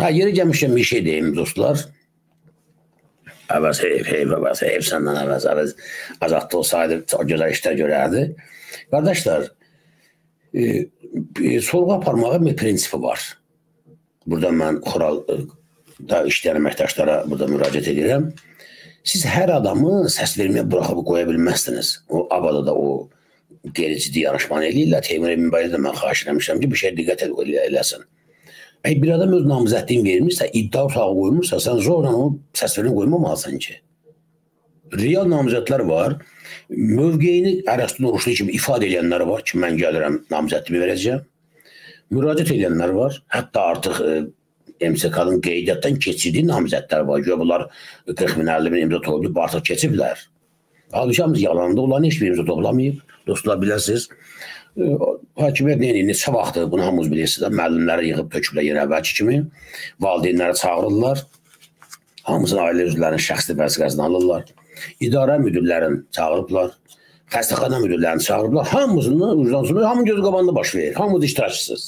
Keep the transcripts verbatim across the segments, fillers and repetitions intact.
Ha, yeri gəlmişəm bir şey deyim dostlar. Əvəz heyf, heyf, əvəz heyf, səndən əvəz, əvəz azadlı olsaydı, çox gözəl işlər görərdi. Qardaşlar, e, e, sorğu aparmağın bir prinsipi var. Burada mən xoralda işləyən əməkdaşlara burada müraciət edirəm. Siz hər adamı səs verməyə buraxıb qoya bilməzsiniz. O abada da o qeyri-ciddi yarışmanı eləyirlər. Teymur Eminbəydə də mən xahiş eləmişəm ki, bir şey diqqət eləsin. Əgər bir adam öz namizədliyini vermirsə, iddia utağı qoymursa, sən zorla onu səsverini qoymamalısan ki. Real namizədlər var, mövqeyini Ərəstun Oruçlu kimi ifadə edənlər var ki, mən gəlirəm namizədliyimi verəcəyəm. Müraciət edənlər var, hətta artıq e, M S K-nın qeydiyyatdan keçirdiyi namizədlər var. Görə bunlar qırx min, əlli min imza toplayıb, artıq keçiblər. Halbuki hamımız yalanında olan heç bir imza toplamayıb, dostlar bilirsiniz. Hakimiyyət neyini, neçə vaxtı bunu hamımız bilirsiniz, müəllimləri yığıb töküblər yenə əvvəlki kimi, valideynləri çağırırlar, hamısının ailə üzvlərinin şəxsi vəsiqəsini alırlar, idarə müdürlərini çağırıblar, xəstəxana müdürlərini çağırıblar, hamısının ucdansını, hamının gözü qabağında baş verir, hamımız iştirakçısınız.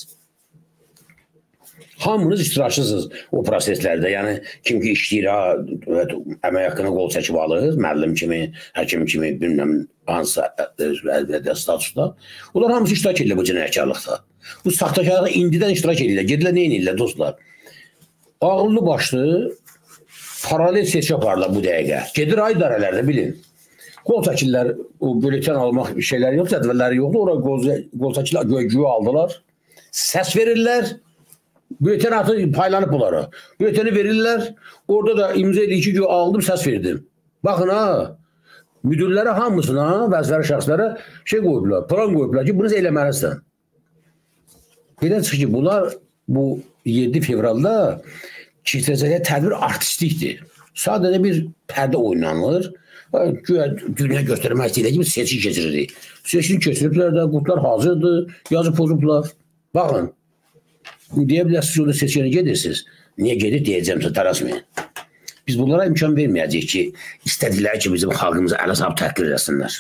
Hamınız iştirakçısınız o proseslərdə, yəni kim ki işləyir, evet, əmək haqqına qol çəkib alır, müəllim kimi, həkim kimi, bilməm, hansısa statusda. Onlar hamısı iştirak edirlər bu cinayətkarlıqda. Bu saxtakarlıqda indidən iştirak edirlər, gedirlər, nə edirlər dostlar? Ağıllı başlı paralel seçki aparırlar bu dəqiqə. Gedir ay idarələrdə bilin. Qol çəkirlər, o bületen almaq şeyləri yox, cədvəlləri yoxdur, oraya qol çəkirlər, göy aldılar, səs verirlər. Bülten atı paylanıb bunlara. Bülteni verirlər. Orada da imza edir ki, aldım, səs verdim. Baxın ha, müdürlərə hamısına, vəzifəli şəxslərə şey qoyublar, plan qoyublar ki, bunu eləməlisən. Belə çıxır ki, bunlar bu yeddi fevralda keçiriləcək tədbir artistlikdir. Sadəcə bir pərdə oynanır. Dünya göstərmək istəyir ki, seçki keçiririk. Seçki keçiriblər də, qurtlar hazırdır, yazı pozublar. Baxın. Deyə bilərsiniz, orada seçkiyə gedirsiniz. Niyə gedir deyəcəmsə, darasmayın. Biz bunlara imkan verməyəcəyik ki, istədikləri ki, bizim xalqımızı ələ salıb təhqir eləsinlər.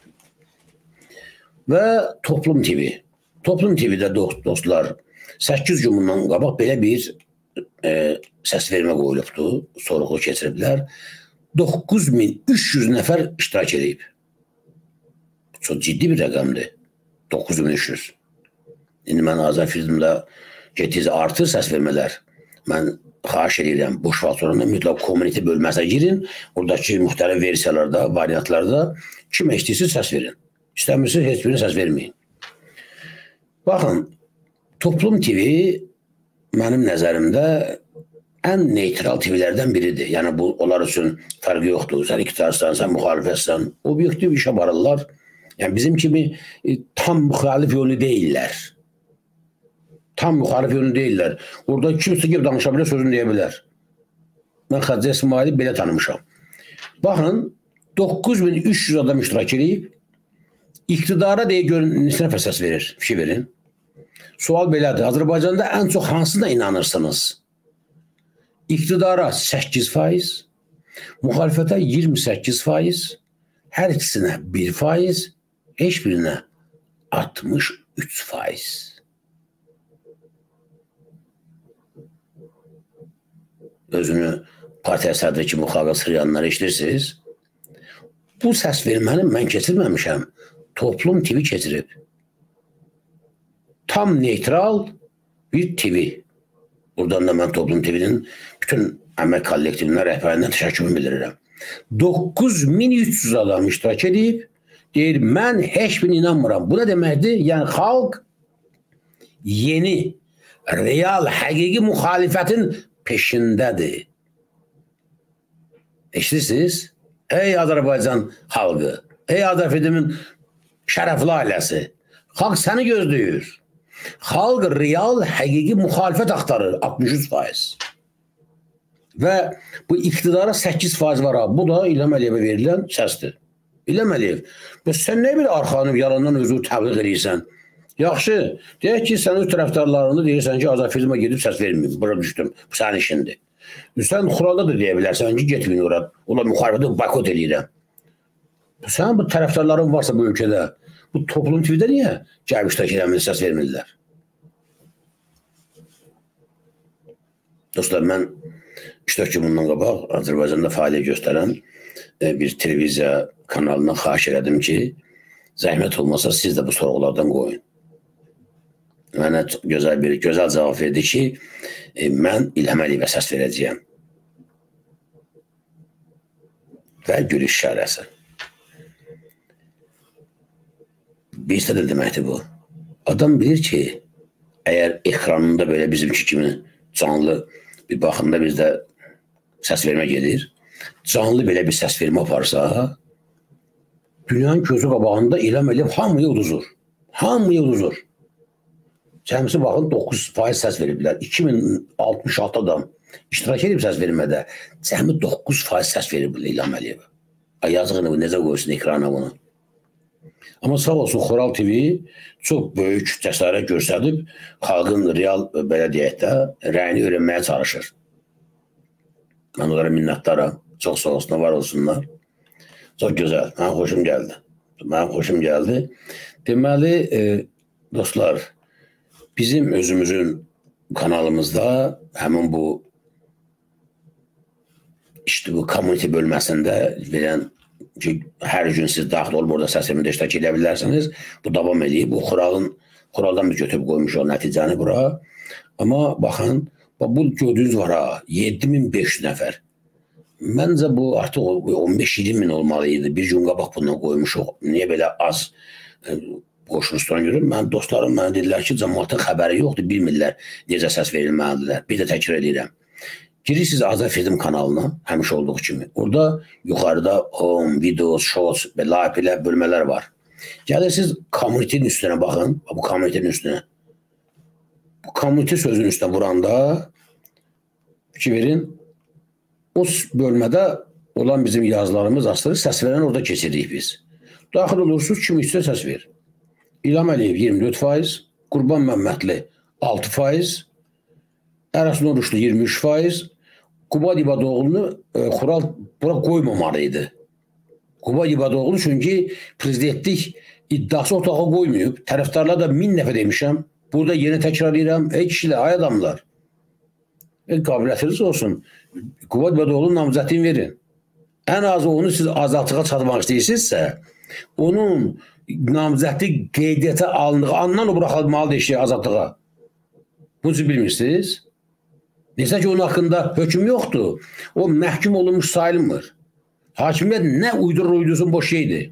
Və Toplum T V. Toplum T V-də dostlar, səkkiz gün bundan qabaq belə bir e, səs vermə qoyulubdu, sorğu keçiriblər. doqquz min üç yüz nəfər iştirak edib. Çox ciddi bir rəqəmdir. doqquz min üç yüz. İndi mən Azər filmdə getiz artır səs vermələr. Mən xahiş edirəm, boş vaxt sonunda mütləq kommuniti bölməsinə girin. Oradakı müxtəlif versiyalarda, variantlarda kim eşitirsiz səs verin. İstəmirsiniz, heç birini səs verməyin. Baxın, Toplum T V mənim nəzərimdə ən neytral T V-lərdən biridir. Yəni, bu, onlar üçün fərqi yoxdur. Sən iktidarsan, sən müxalifətsən, obyektiv iş aparırlar. Yəni, bizim kimi e, tam müxalif yolu deyirlər. Tam müxalif yönü deyirlər. Orada kimsə gibi danışa bilər, sözünü deyə bilər. Mən Xəccə İsmaili belə tanımışam. Baxın, doqquz min üç yüz adam iştirak edib, iqtidara deyə görün, neçə nəfər səs verir, bir şey verin. Sual belədir, Azərbaycanda ən çox hansına inanırsınız? İqtidara səkkiz faiz, müxalifətə iyirmi səkkiz faiz, hər ikisinə bir faiz, heç birinə altmış üç faiz. Özünü partiya sədri kimi xalqa sırıyanları işləyirsiniz. Bu səs verməni mən keçirməmişəm. Toplum T V keçirib. Tam neytral bir T V. Buradan da mən Toplum T V-nin bütün əmək kollektivindən, rəhbərindən təşəkkürümü bildirirəm. doqquz min üç yüz adam iştirak edib, deyir, mən heç birini inanmıram. Bu nə deməkdir? Yəni, xalq yeni, real, həqiqi müxalifətin peşindədir. Eşitirsiniz? Ey Azərbaycan xalqı, ey Azərfedimin şərəfli ailəsi, xalq səni gözləyir. Xalq real, həqiqi müxalifət axtarır, altmış üç faiz. Və bu iqtidara səkkiz faiz var. Bu da İlham Əliyevə verilən səsdir. İlham Əliyev, sən nə bir arxanıb yalandan özünü təbliğ edirsən? Yaxşı, deyək ki, sən öz tərəfdarlarını deyirsən ki, Azərfilmə gedib səs verməyim, bura düşdüm, bu sənin işindir. Sən xuralda da deyə bilərsən ki, getməyin orada, onlar müxalifəti boykot edirəm. Sən bu tərəfdarların varsa bu ölkədə, bu Toplum T V-də niyə gəlib iştirak eləmir, səs vermirlər? Dostlar, mən üç dörd gün bundan qabaq Azərbaycanda fəaliyyət göstərən bir televiziya kanalına xahiş elədim ki, zəhmət olmasa siz də bu sorğulardan qoyun. Mənə gözəl bir gözəl cavab verdi ki, mən İlham Əliyevə səs verəcəyəm. Və gülüş işarəsi. Bizdə də deməkdir bu. Adam bilir ki, əgər ekranında belə bizimki kimi canlı bir baxımda bizdə səs vermə gedir, canlı belə bir səs vermə aparsa, dünyanın gözü qabağında İlham Əliyev hamıya uduzur. Hamıya uduzur. Cəmisi baxın, doqquz faiz səs veriblər. iki min altmış altı adam iştirak edib səs vermədə. Cəmi doqquz faiz səs veriblər İlham Əliyevə. Yazığını bu, necə qoysun ekrana bunu. Amma sağ olsun Xoral T V çox böyük cəsarət göstərib, xalqın real, belə deyək də, rəyini öyrənməyə çalışır. Mən onlara minnətdaram. Çox sağ olsunlar, var olsunlar. Çox gözəl. Mənim xoşum gəldi. Mənim xoşum gəldi. Deməli, e, dostlar, bizim özümüzün kanalımızda həmin bu işte bu community bölməsində verən ki, hər gün siz daxil olub orada səs vermədə iştirak edə bilərsiniz. Bu davam edib. Bu Xoralın, Xoraldan biz götürüb qoymuş o nəticəni bura. Amma baxın, bu gördüyünüz var ha, yeddi min beş yüz nəfər. Məncə bu artıq on beş iyirmi min olmalıydı. Bir gün qabaq bundan qoymuşuq. Niyə belə az qoşun üstüne görürüm? Mən dostlarım mənə dedilər ki, cəmaatın xəbəri yoxdur, bilmirlər necə səs verilməlidirlər. Bir də təkrar edirəm. Girirsiniz Azərfilm kanalına, həmişə olduğu kimi. Orada yuxarıda home, videos, shorts və live bölmələr var. Gəlirsiniz community'nin üstünə baxın. Bu community'nin üstünə. Bu community sözünün üstünə vuranda fikir verin, o bölmədə olan bizim yazılarımız aslında səs verən orada keçiririk biz. Daxil olursunuz, kim istə səs verir. İlham Əliyev iyirmi dörd faiz, Qurban Məmmədli altı faiz, Ərəsun Oruçlu iyirmi üç faiz, Qubad İbadoğlu'nu e, Xoral bura qoymamalıydı. Qubad İbadoğlu çünki prezidentlik iddiası ortağa qoymayıb. Tərəfdarlar da min nəfə demişəm. Burada yeni təkrar edirəm. Ey kişilər, ay adamlar. E, qabiliyyətiniz olsun. Qubad İbadoğlu'nun namizədini verin. Ən azı onu siz azadlığa çatmaq istəyirsinizsə, onun namizədlik qeydiyyata alındığı andan o buraxılmalıdır işləyək azadlığa. Bunu siz bilmirsiniz. Neyse ki onun hakkında hüküm yoktu. O məhkum olunmuş sayılmır. Hakimiyyət nə uydurur uydursun boş şeydi.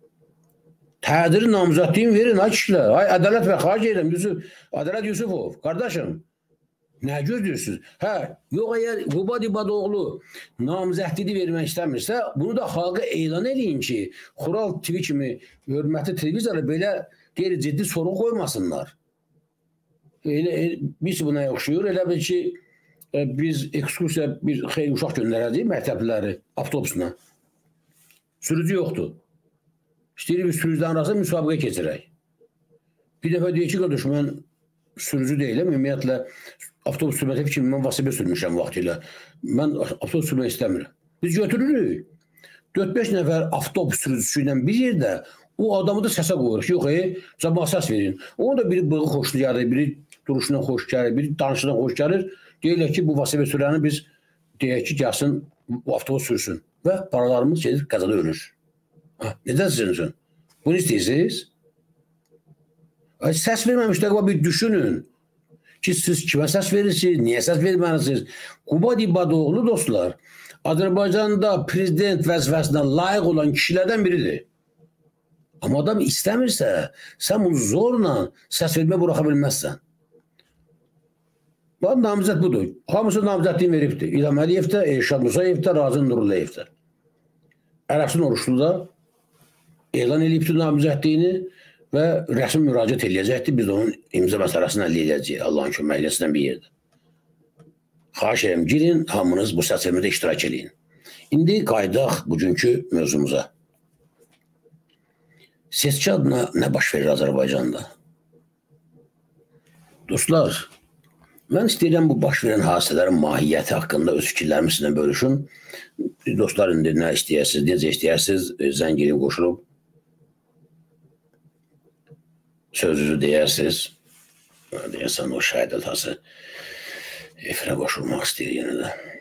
Tədiri namizədliyin verin ay kişilər. Ay Ədalət və xahiş edirəm. Yusuf, Ədalət Yusufov. Qardaşım. Nə gözlüyorsunuz? Hə, yox əgər Qubad İbadoğlu namizədliyi vermək istəmirsə, bunu da xalqa elan edin ki, Xoral T V kimi hörmətli televizora belə qeyri-ciddi sorun qoymasınlar. Elə, biz buna yoxşuyur. Elə bil ki, biz ekskursiya bir xeyli uşaq göndərəcəyik məktəbləri avtobusuna. Sürücü yoxdur. İstəyirik biz sürücülərin arasında müsabiqə keçirək. Bir dəfə deyək ki, qardaş, mən sürücü deyiləm, ümumiyyətlə avtobus sürməsi kimi mən vasibə sürmüşəm vaxtilə. Mən avtobus sürmək istəmirəm. Biz götürürük. dörd beş nəfər avtobus sürücüsü ilə bir yerdə o adamı da səsə qoyuruq. Yox, e, cəmaət səs verin. Onu da biri bığı xoşlayarır, biri duruşuna xoş gəlir, biri danışına xoş gəlir. Deyirlər ki, bu vasibə sürəni biz deyək ki, gəlsin, bu avtobus sürsün. Və paralarımız gedir, qəzada ölür. Ha, nədən sizin üçün? Bunu istəyirsiniz? Səs verməmişlər, bir düşünün ki, siz kimə səs verirsiniz, niyə səs verməlisiniz? Qubad İbadoğlu, dostlar, Azərbaycanda prezident vəzifəsinə layiq olan kişilərdən biridir. Amma adam istəmirsə, sən bunu zorla səs vermə buraxa bilməzsən. Bu namizəd budur. Hamısı namizədliyin veribdir. İlham Əliyev də, Elşad Musayev də, Razın Nurullayev də. Ərəsun Oruçlu da elan edibdir namizədliyini və rəsmi müraciət edəcəkdir. Biz onun imza məsələsini əldə edəcəyik. Allahın köməkləsindən bir yerdə. Xahiş edirəm, girin, hamınız bu səs vermədə iştirak edin. İndi qaydaq bugünkü mövzumuza. Seçki adına nə baş verir Azərbaycanda? Dostlar, mən istəyirəm bu baş verən hadisələrin mahiyyəti haqqında öz fikirlərimi sizinlə bölüşüm. Dostlar, indi nə istəyirsiniz, necə istəyirsiniz, zəng edib qoşulub. Sözünüzü deyirsiniz. Deyəsən o şəhid atası. efirə qoşulmaq istəyir yenə də.